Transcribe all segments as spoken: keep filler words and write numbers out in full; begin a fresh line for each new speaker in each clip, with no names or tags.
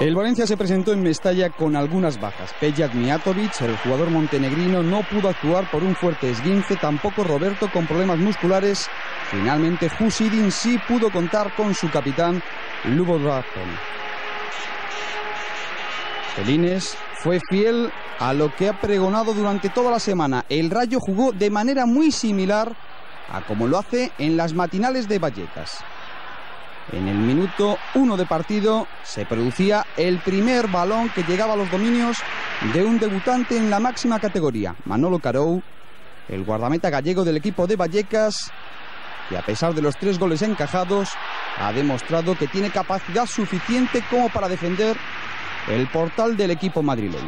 El Valencia se presentó en Mestalla con algunas bajas. Pejar Mijatović, el jugador montenegrino, no pudo actuar por un fuerte esguince, tampoco Roberto con problemas musculares. Finalmente Hüseyin sí pudo contar con su capitán Lubo Ratón. Celines fue fiel a lo que ha pregonado durante toda la semana. El Rayo jugó de manera muy similar a como lo hace en las matinales de Vallecas. En el minuto uno de partido se producía el primer balón que llegaba a los dominios de un debutante en la máxima categoría, Manolo Carou, el guardameta gallego del equipo de Vallecas, que a pesar de los tres goles encajados ha demostrado que tiene capacidad suficiente como para defender el portal del equipo madrileño.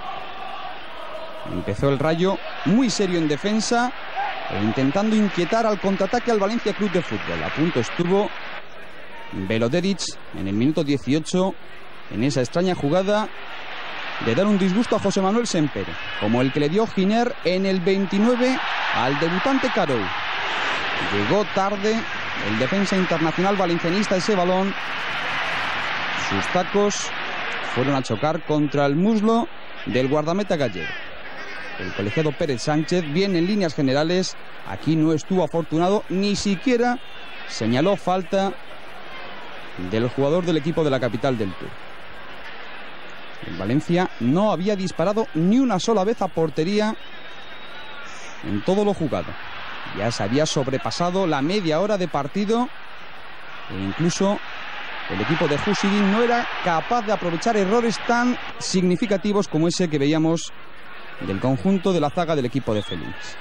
Empezó el Rayo muy serio en defensa e intentando inquietar al contraataque al Valencia Club de Fútbol. A punto estuvo Belo Dedić en el minuto dieciocho en esa extraña jugada de dar un disgusto a José Manuel Sempere, como el que le dio Giner en el veintinueve al debutante Carou. Llegó tarde el defensa internacional valencianista ese balón. Sus tacos fueron a chocar contra el muslo del guardameta gallego. El colegiado Pérez Sánchez, bien en líneas generales, aquí no estuvo afortunado, ni siquiera señaló falta del jugador del equipo de la capital del Tour. El Valencia no había disparado ni una sola vez a portería en todo lo jugado. Ya se había sobrepasado la media hora de partido e incluso el equipo de Hüseyin no era capaz de aprovechar errores tan significativos como ese que veíamos del conjunto de la zaga del equipo de Celines.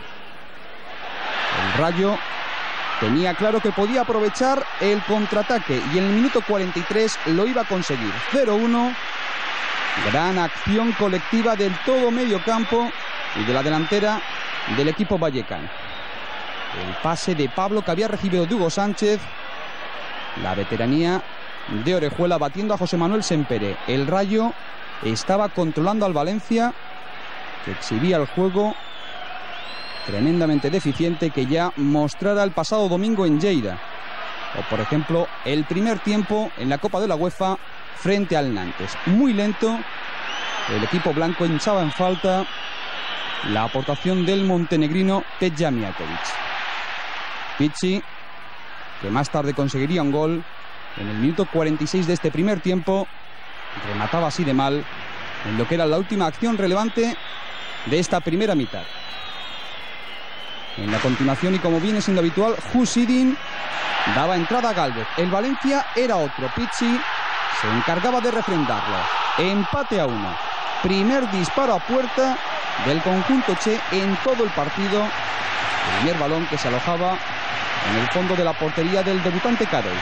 El Rayo tenía claro que podía aprovechar el contraataque y en el minuto cuarenta y tres lo iba a conseguir. cero uno. Gran acción colectiva del todo medio campo y de la delantera del equipo vallecano. El pase de Pablo que había recibido de Hugo Sánchez. La veteranía de Orejuela batiendo a José Manuel Sempere. El Rayo estaba controlando al Valencia, que exhibía el juego tremendamente deficiente que ya mostrara el pasado domingo en Lleida, o por ejemplo el primer tiempo en la Copa de la UEFA frente al Nantes. Muy lento, el equipo blanco hinchaba en falta la aportación del montenegrino Pejar Mijatović. Pichi, que más tarde conseguiría un gol en el minuto cuarenta y seis de este primer tiempo, remataba así de mal en lo que era la última acción relevante de esta primera mitad. En la continuación, y como viene siendo habitual, Hüseyin daba entrada a Gálvez. El Valencia era otro. Pichi se encargaba de refrendarlo. Empate a uno. Primer disparo a puerta del conjunto Che en todo el partido. El primer balón que se alojaba en el fondo de la portería del debutante Carou.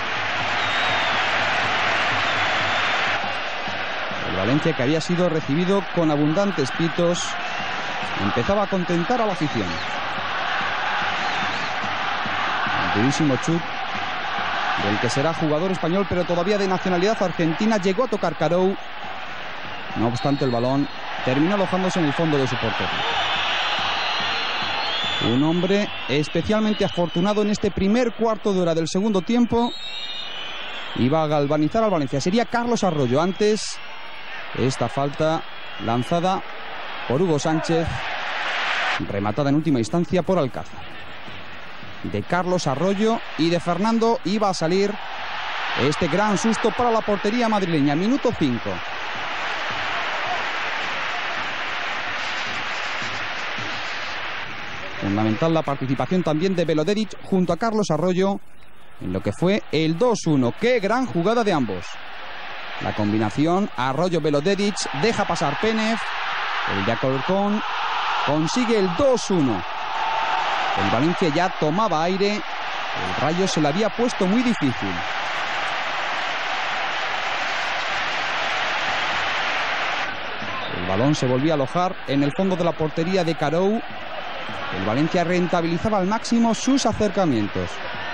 El Valencia, que había sido recibido con abundantes pitos, empezaba a contentar a la afición. El durísimo Chut, del que será jugador español pero todavía de nacionalidad argentina, llegó a tocar Carou. No obstante, el balón terminó alojándose en el fondo de su portería. Un hombre especialmente afortunado en este primer cuarto de hora del segundo tiempo. Iba a galvanizar al Valencia. Sería Carlos Arroyo. Antes, esta falta lanzada por Hugo Sánchez, rematada en última instancia por Alcázar. De Carlos Arroyo y de Fernando iba a salir este gran susto para la portería madrileña. Minuto cinco. Fundamental la participación también de Belo Dedić junto a Carlos Arroyo en lo que fue el dos uno. ¡Qué gran jugada de ambos! La combinación Arroyo-Belo Dedić deja pasar Pénez. El de Alcorcón consigue el dos uno. El Valencia ya tomaba aire. El Rayo se lo había puesto muy difícil. El balón se volvía a alojar en el fondo de la portería de Carou. El Valencia rentabilizaba al máximo sus acercamientos.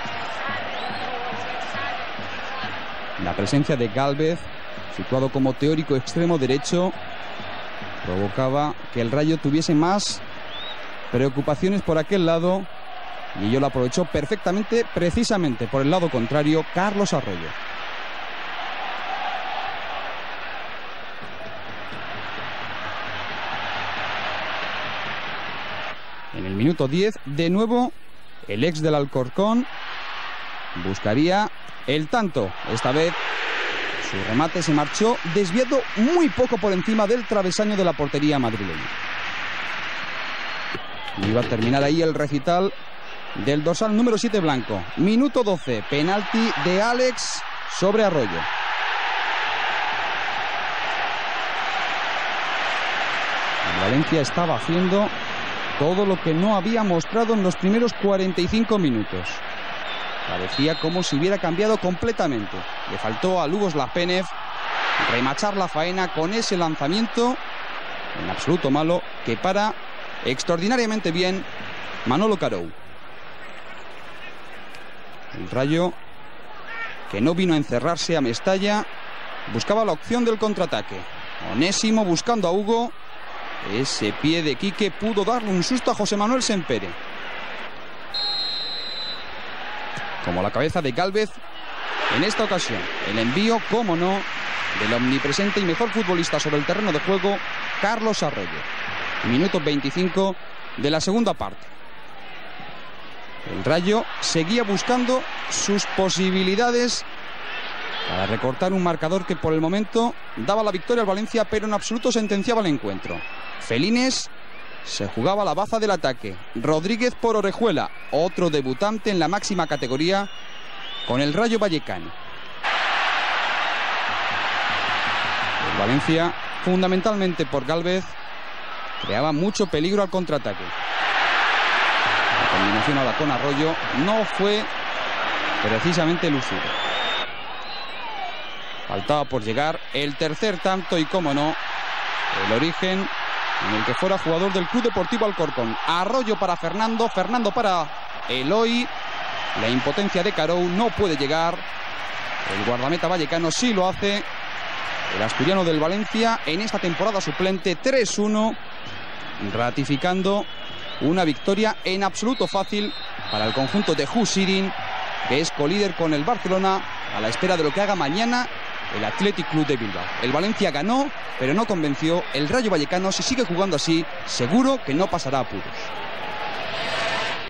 La presencia de Gálvez, situado como teórico extremo derecho, provocaba que el Rayo tuviese más preocupaciones por aquel lado, y ello lo aprovechó perfectamente, precisamente por el lado contrario, Carlos Arroyo. En el minuto diez, de nuevo, el ex del Alcorcón buscaría el tanto. Esta vez su remate se marchó desviado muy poco por encima del travesaño de la portería madrileña. Y iba a terminar ahí el recital del dorsal número siete blanco. Minuto doce, penalti de Alex sobre Arroyo. El Valencia estaba haciendo todo lo que no había mostrado en los primeros cuarenta y cinco minutos. Parecía como si hubiera cambiado completamente. Le faltó a Lugos Lapenev remachar la faena con ese lanzamiento en absoluto malo que para extraordinariamente bien Manolo Carou. El Rayo, que no vino a encerrarse a Mestalla, buscaba la opción del contraataque. Onésimo buscando a Hugo. Ese pie de Quique pudo darle un susto a José Manuel Sempere. Como la cabeza de Gálvez en esta ocasión. El envío, cómo no, del omnipresente y mejor futbolista sobre el terreno de juego, Carlos Arroyo. Minuto veinticinco de la segunda parte. El Rayo seguía buscando sus posibilidades para recortar un marcador que por el momento daba la victoria al Valencia, pero en absoluto sentenciaba el encuentro. Felines se jugaba la baza del ataque. Rodríguez por Orejuela, otro debutante en la máxima categoría con el Rayo Vallecano. El Valencia, fundamentalmente por Gálvez, creaba mucho peligro al contraataque. La combinación ahora con Arroyo no fue precisamente lúcido. Faltaba por llegar el tercer tanto y, cómo no, el origen en el que fuera jugador del Club Deportivo Alcorcón. Arroyo para Fernando, Fernando para Eloy. La impotencia de Carou, no puede llegar. El guardameta vallecano sí lo hace. El asturiano del Valencia en esta temporada suplente, tres uno, ratificando una victoria en absoluto fácil para el conjunto de Husirin, que es colíder con el Barcelona, a la espera de lo que haga mañana el Athletic Club de Bilbao. El Valencia ganó, pero no convenció. El Rayo Vallecano, si sigue jugando así, seguro que no pasará apuros.